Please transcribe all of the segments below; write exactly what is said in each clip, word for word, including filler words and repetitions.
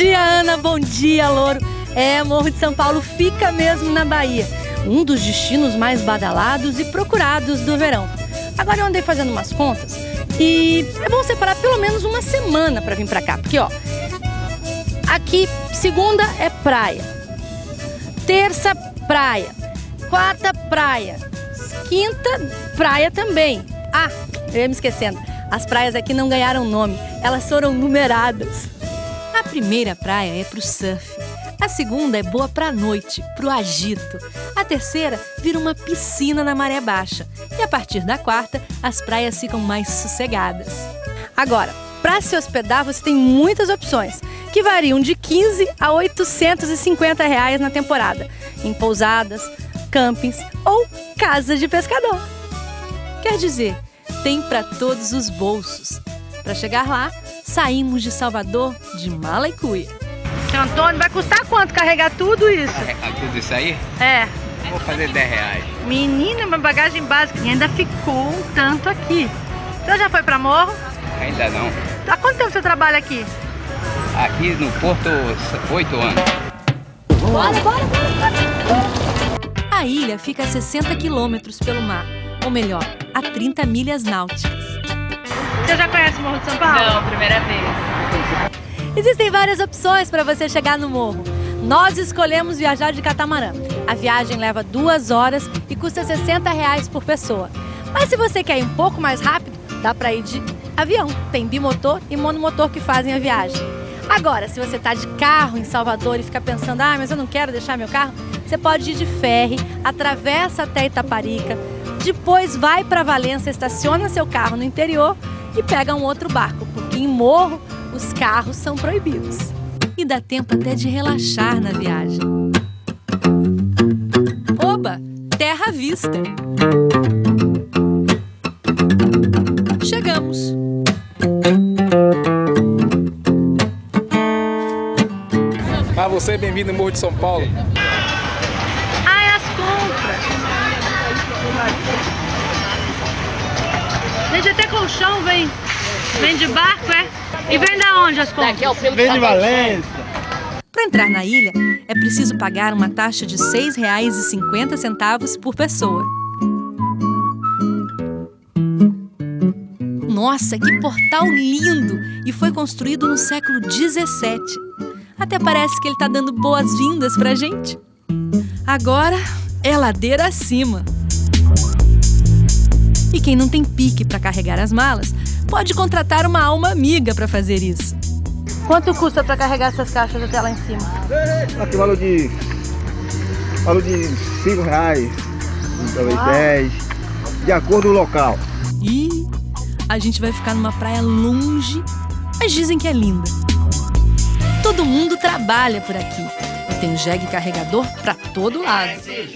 dia, Ana, bom dia, Louro. É, Morro de São Paulo fica mesmo na Bahia, um dos destinos mais badalados e procurados do verão. Agora eu andei fazendo umas contas e é bom separar pelo menos uma semana para vir para cá, porque ó, aqui segunda é praia, terça praia, quarta praia, quinta praia também. Ah, eu ia me esquecendo, as praias aqui não ganharam nome, elas foram numeradas. A primeira praia é pro surf. A segunda é boa pra noite, pro agito. A terceira vira uma piscina na maré baixa. E a partir da quarta, as praias ficam mais sossegadas. Agora, para se hospedar, você tem muitas opções, que variam de quinze a oitocentos e cinquenta reais na temporada, em pousadas, campings ou casas de pescador. Quer dizer, tem para todos os bolsos. Para chegar lá, saímos de Salvador de mala e cuia. Seu Antônio, vai custar quanto carregar tudo isso? Carregar tudo isso aí? É. Vou fazer dez reais. Menina, uma bagagem básica. E ainda ficou um tanto aqui. Você já foi para Morro? Ainda não. Há quanto tempo você trabalha aqui? Aqui no Porto, oito anos. Bora, bora, bora. A ilha fica a sessenta quilômetros pelo mar. Ou melhor, a trinta milhas náuticas. Você já conhece o Morro de São Paulo? Não, primeira vez. Existem várias opções para você chegar no morro. Nós escolhemos viajar de catamarã. A viagem leva duas horas e custa sessenta reais por pessoa. Mas se você quer ir um pouco mais rápido, dá para ir de avião. Tem bimotor e monomotor que fazem a viagem. Agora, se você está de carro em Salvador e fica pensando, ah, mas eu não quero deixar meu carro, você pode ir de ferry, atravessa até Itaparica, depois vai para Valença, estaciona seu carro no interior e pega um outro barco, porque em Morro os carros são proibidos. E dá tempo até de relaxar na viagem. Oba! Terra à vista! Chegamos! Ah, você é bem-vindo ao Morro de São Paulo. Ai, as compras! Gente, até colchão vem. Vem de barco, é? E vem da onde as compras? Vem de Valença. Para entrar na ilha, é preciso pagar uma taxa de seis reais e cinquenta centavos por pessoa. Nossa, que portal lindo! E foi construído no século dezessete. Até parece que ele está dando boas-vindas pra gente. Agora é ladeira acima. E quem não tem pique para carregar as malas, pode contratar uma alma amiga para fazer isso. Quanto custa para carregar essas caixas até lá em cima? Aqui valor de valor de cinco reais, talvez dez, de acordo com o local. E a gente vai ficar numa praia longe, mas dizem que é linda. Todo mundo trabalha por aqui e tem jegue carregador para todo lado.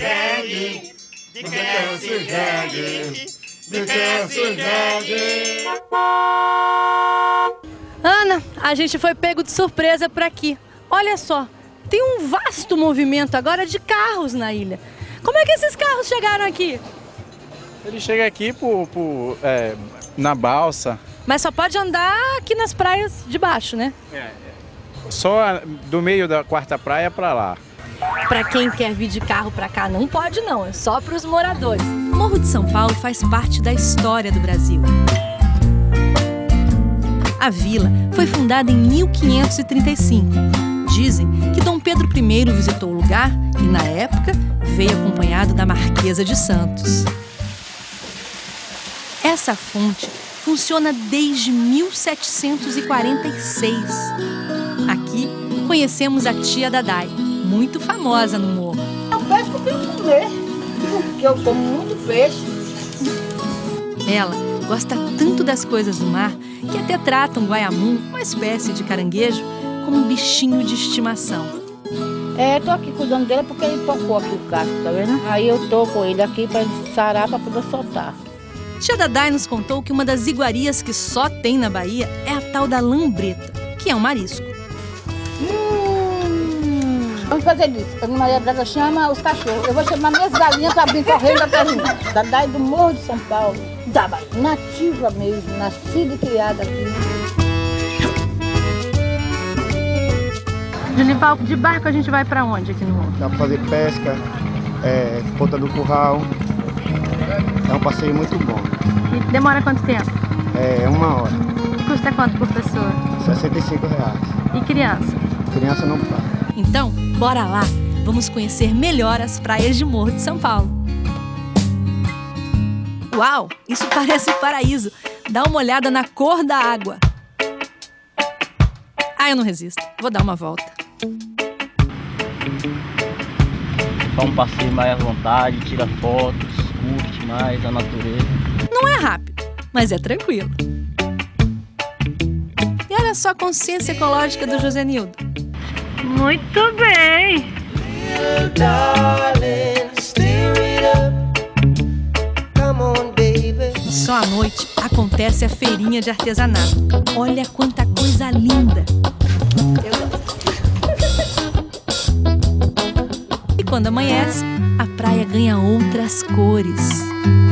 Ana, a gente foi pego de surpresa por aqui. Olha só, tem um vasto movimento agora de carros na ilha. Como é que esses carros chegaram aqui? Ele chega aqui por, por, é, na balsa. Mas só pode andar aqui nas praias de baixo, né? É, só do meio da quarta praia para lá. Para quem quer vir de carro para cá não pode não, é só para os moradores. Morro de São Paulo faz parte da história do Brasil. A vila foi fundada em mil quinhentos e trinta e cinco. Dizem que Dom Pedro I visitou o lugar e, na época, veio acompanhado da Marquesa de Santos. Essa fonte funciona desde mil setecentos e quarenta e seis. Aqui conhecemos a tia Dadai, muito famosa no morro. É um peixe que eu tenho que comer, porque eu como muito peixe. Ela gosta tanto das coisas do mar que até trata um guaiamum, uma espécie de caranguejo, como um bichinho de estimação. É, tô aqui cuidando dele porque ele tocou aqui o casco, tá vendo? Aí eu tô com ele aqui para ele sarar para poder soltar. Tia Dadai nos contou que uma das iguarias que só tem na Bahia é a tal da lambreta, que é um marisco. Hum, vamos fazer isso. A Maria Braga chama os cachorros. Eu vou chamar minhas galinhas para vir correndo atrás de mim. Dadai do Morro de São Paulo, da Bahia. Nativa mesmo, nascida e criada aqui. Junival, de barco a gente vai pra onde aqui no morro? Dá pra fazer pesca, é, Ponta do Curral. É um passeio muito bom. E demora quanto tempo? É uma hora. Custa quanto por pessoa? sessenta e cinco reais. E criança? Criança não paga. Então, bora lá! Vamos conhecer melhor as praias de Morro de São Paulo. Uau! Isso parece um paraíso! Dá uma olhada na cor da água. Ah, eu não resisto. Vou dar uma volta. Dá um passeio mais à vontade, tira fotos, curte mais a natureza. Não é rápido, mas é tranquilo. E olha só a consciência ecológica do Josenildo. Muito bem! Só à noite acontece a feirinha de artesanato. Olha quanta coisa linda! E quando amanhece, a praia ganha outras cores.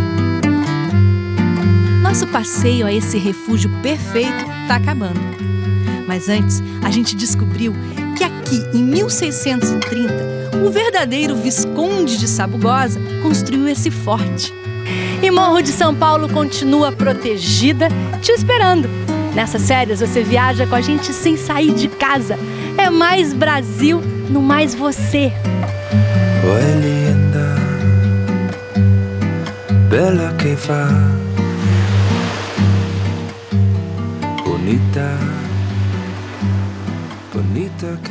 Nosso passeio a esse refúgio perfeito está acabando. Mas antes, a gente descobriu que aqui, em mil seiscentos e trinta, o verdadeiro Visconde de Sabugosa construiu esse forte. E Morro de São Paulo continua protegida, te esperando. Nessas férias você viaja com a gente sem sair de casa. É mais Brasil no mais você. Oi, linda, bela que va, bonita, bonita que